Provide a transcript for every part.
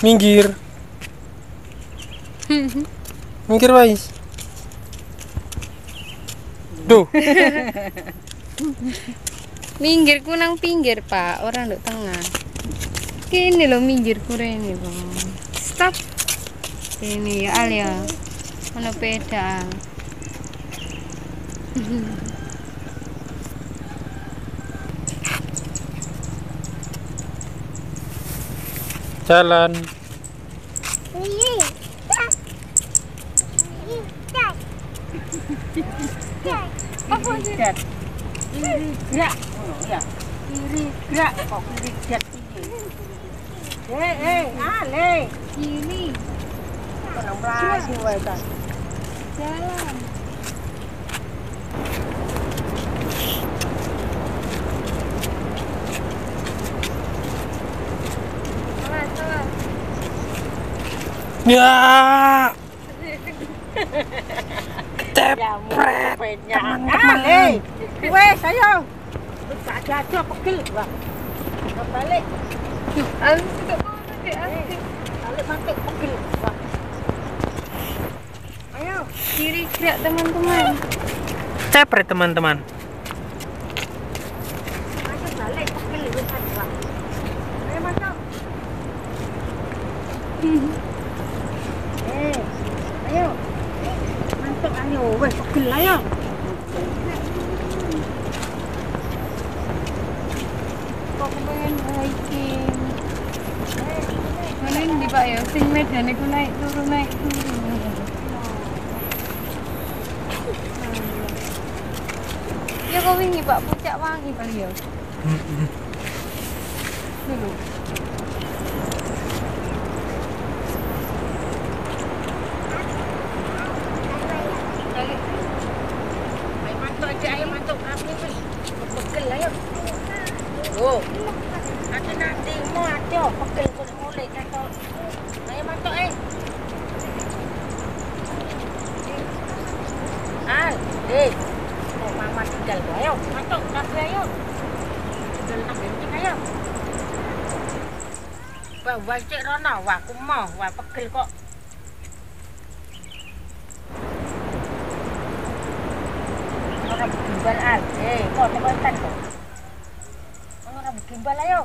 Minggir. Minggir, Wais. Duh. Minggir ku nang pinggir, Pak. Orang nduk tengah. Kini lo minggir kurene, Bang. Stop. Ini ya, Al ya. Ono peda. Jalan. Apa sih? Kiri gerak. Oh ya. Kiri gerak kok kiri gerak piye? Ale. Kiri. Kono mlayu wae ta. Jalan. Awas. Ya. Ketepret. Ale. Wes ayo. Tak jajo pegel wah. Balik. Al tidak mau nanti. Balik batik pegel wah. Ayo. Kiri gerak, teman-teman. Cepret, teman-teman. Ayo balik pegel wis wah. Ayo masuk. Ayo. Masuk ayo wes pegel ayo. Kok pengen hiking. Mana ini Pak ya? Sing medan iku naik turun. Ya kok wingi Pak puncak wangi kali ya. Dulu. Ayo masuk api wis. Pegel ayo. Oh. Ate nanti mau aja pegel kok mulai katok. Ayo masuk Oh, mama tinggal ayo masuk tapi ayo. Tinggal tak benting ayo. Wah, cek rono, wah aku mau, wah pegel kok. Orang gimbal al, kok teman kok. Orang gimbal ayo.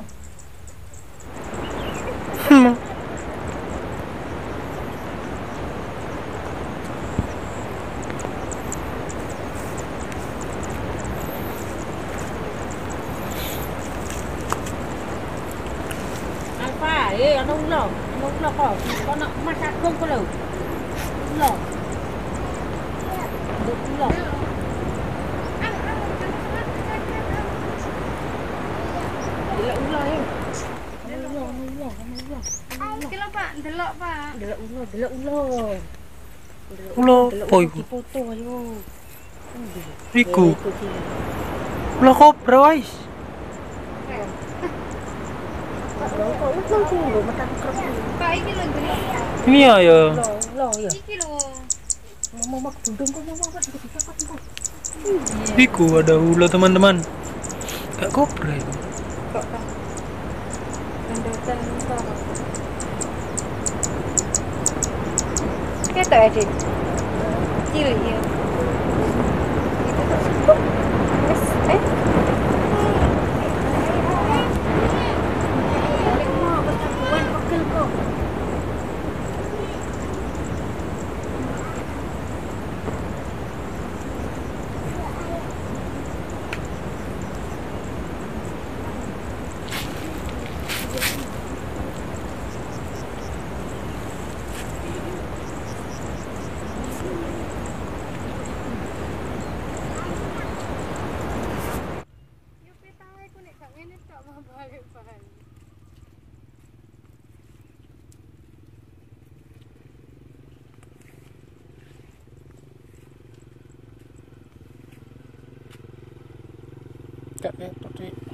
Alfa, ano ulo kok. Kok nak mas agung kok lho. Ulo. Ulo. Delok ulo ayo. Iki lho Pak, delok Pak. Delok ulo. Ulo apa iku? Foto ayo. Iku. Ulo kobra, Wais. Pak iki lho delok. Ini ya. Ulo ya. Iki lho. Mama dundung kok mama Iku ada ulo, teman-teman. Gak kobra itu. Kok Pak? Gandotan Pak. Ketok adik. Cilik ya. Gak ketok, Dik.